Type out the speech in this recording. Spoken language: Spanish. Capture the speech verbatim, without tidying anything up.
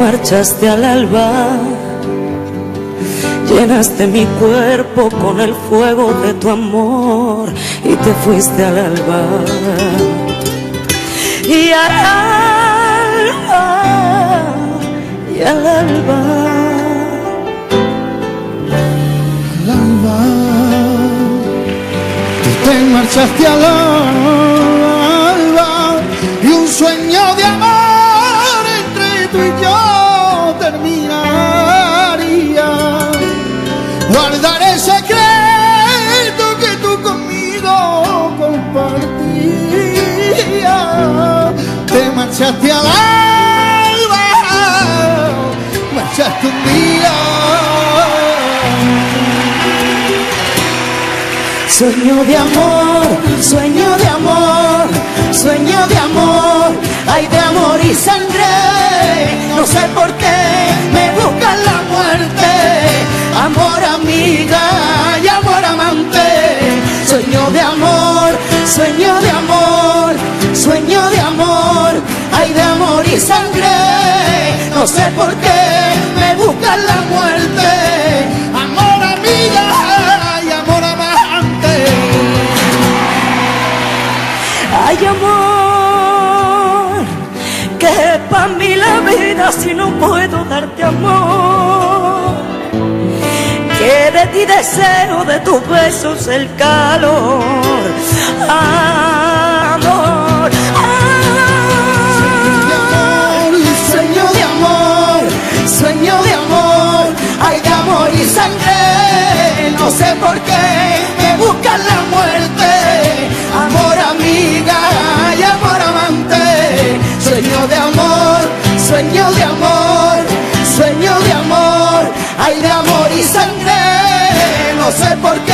marchaste al alba, llenaste mi cuerpo con el fuego de tu amor y te fuiste al alba. Y al alba, y al alba, al alba, tú te marchaste al alba y un sueño de amor entre tú y yo terminaría. Guardaré el secreto que tú conmigo compartías. Te marchaste al alba, marchaste un día. Sueño de amor, sueño de amor, sueño de amor, ay de amor y sangre. No sé por qué me buscan la muerte. Amor amiga y amor amante. Sueño de amor, sueño de amor, sueño de amor, ay de amor y sangre. No sé por qué me buscan la muerte. Amor amiga y amor amante. Ay amor, que es para mí la vida si no puedo darte amor. Que de ti deseo, de tus besos el calor. Amor, amor, sueño de amor, sueño de amor, ay de amor y sangre. No sé por qué me buscan la muerte. Amor amiga y amor amante. Sueño de amor, sueño de amor, sueño de amor, ay de amor y sangre. No sé por qué